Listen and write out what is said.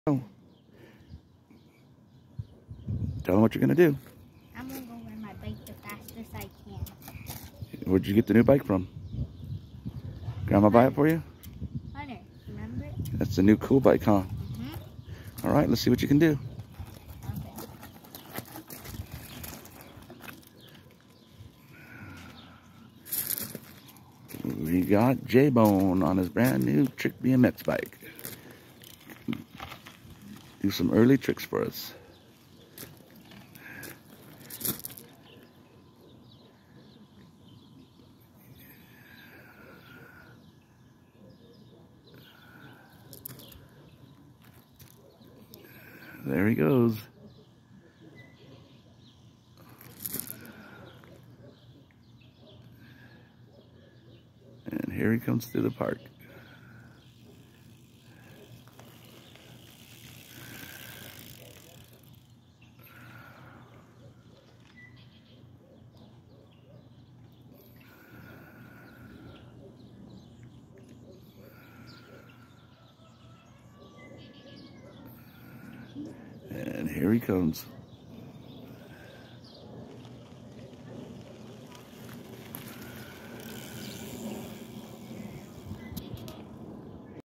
Oh. Tell them what you're going to do. I'm going to go ride my bike the fastest I can. Where'd you get the new bike from? Grandma buy it for you? Hunter, remember it? That's the new cool bike, huh? Mm-hmm. All right, let's see what you can do. Okay. We got J-Bone on his brand new Trick BMX bike. Do some early tricks for us. There he goes. And here he comes through the park. And here he comes.